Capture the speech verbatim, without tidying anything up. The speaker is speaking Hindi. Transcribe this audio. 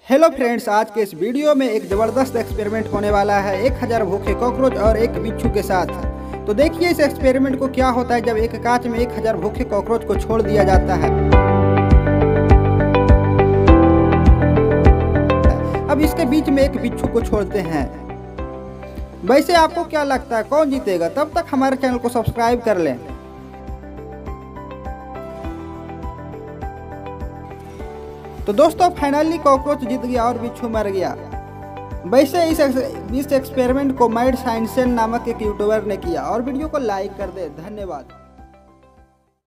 हेलो फ्रेंड्स, आज के इस वीडियो में एक ज़बरदस्त एक्सपेरिमेंट होने वाला है एक हज़ार भूखे कॉकरोच और एक बिच्छू के साथ। तो देखिए इस एक्सपेरिमेंट को क्या होता है जब एक कांच में एक हज़ार भूखे कॉकरोच को छोड़ दिया जाता है। अब इसके बीच में एक बिच्छू को छोड़ते हैं। वैसे आपको क्या लगता है कौन जीतेगा? तब तक हमारे चैनल को सब्सक्राइब कर लें। तो दोस्तों फाइनली कॉकरोच जीत गया और बिच्छू मर गया। वैसे इस इस एक्सपेरिमेंट को मैड साइंसन नामक एक यूट्यूबर ने किया और वीडियो को लाइक कर दे। धन्यवाद।